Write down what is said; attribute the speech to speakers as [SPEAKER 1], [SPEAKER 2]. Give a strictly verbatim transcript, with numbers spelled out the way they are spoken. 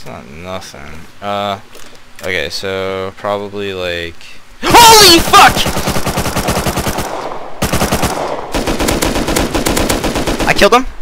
[SPEAKER 1] not nothing. Uh, okay, so probably like... HOLY FUCK! I killed him.